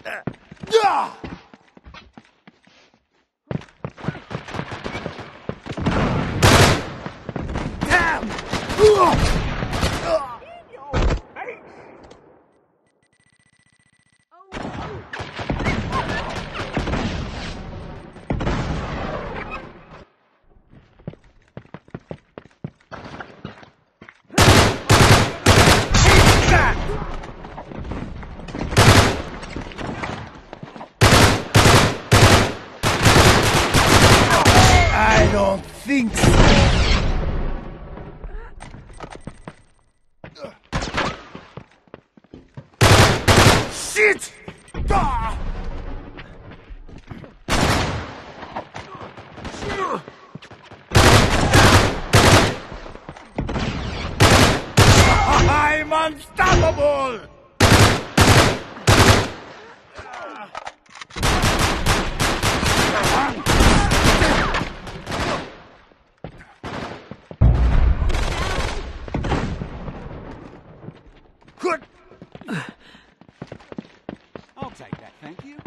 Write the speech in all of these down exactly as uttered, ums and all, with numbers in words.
I don't think so. Shit! Ah! I'm unstoppable! Good. I'll take that, thank you.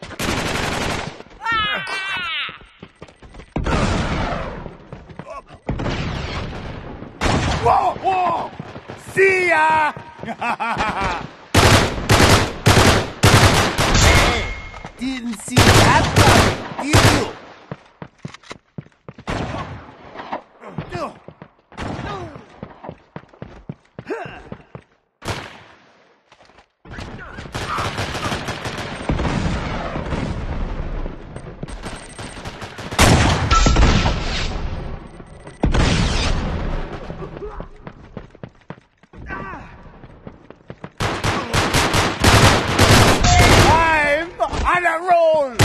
Whoa, whoa! See ya! Hey, didn't see that coming, did you? On a roll!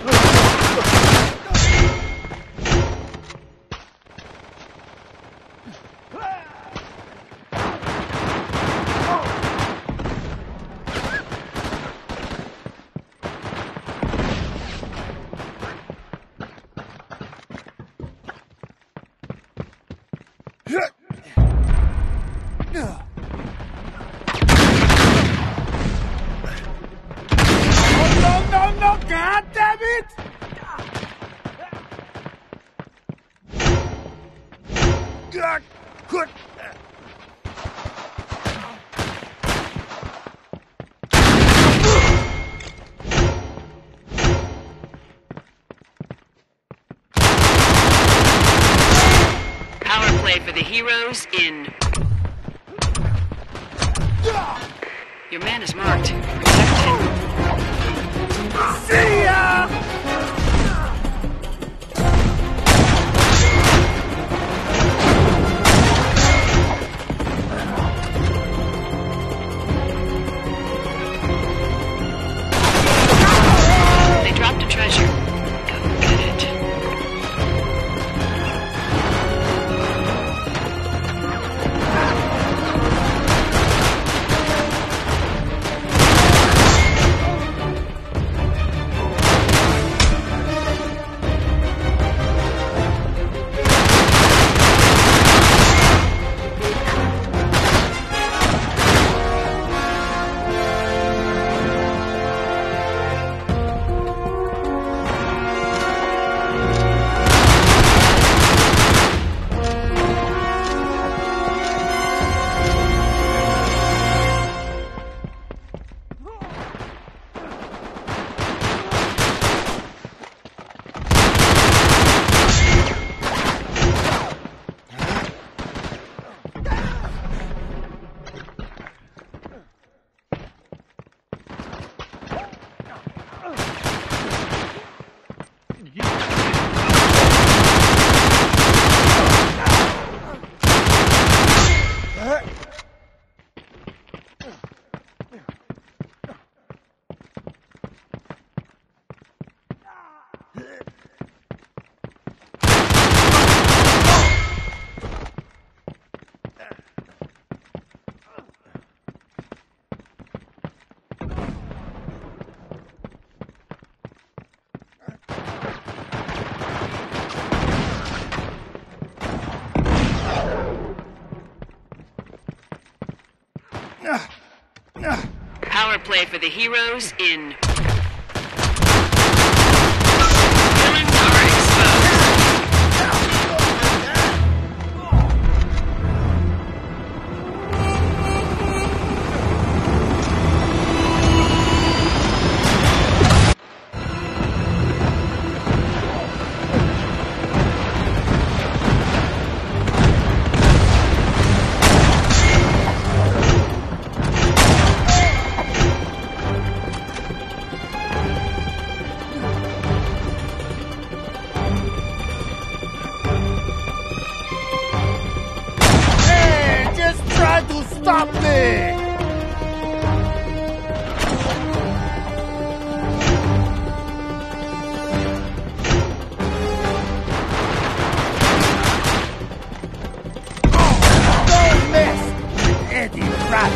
God damn it! God, good. Power play for the heroes in. Your man is marked. Protect him. See ya! They dropped a treasure. Go get it. play for the heroes in... Villains are exposed. Stop me! Don't mess with Eddie Rat!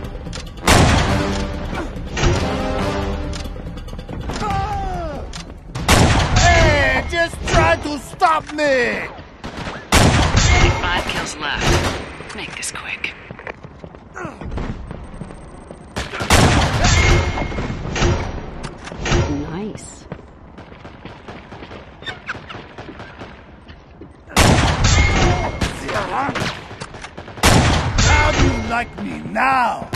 Hey, just try to stop me! Only five kills left. Make this quick. Nice. How do you like me now?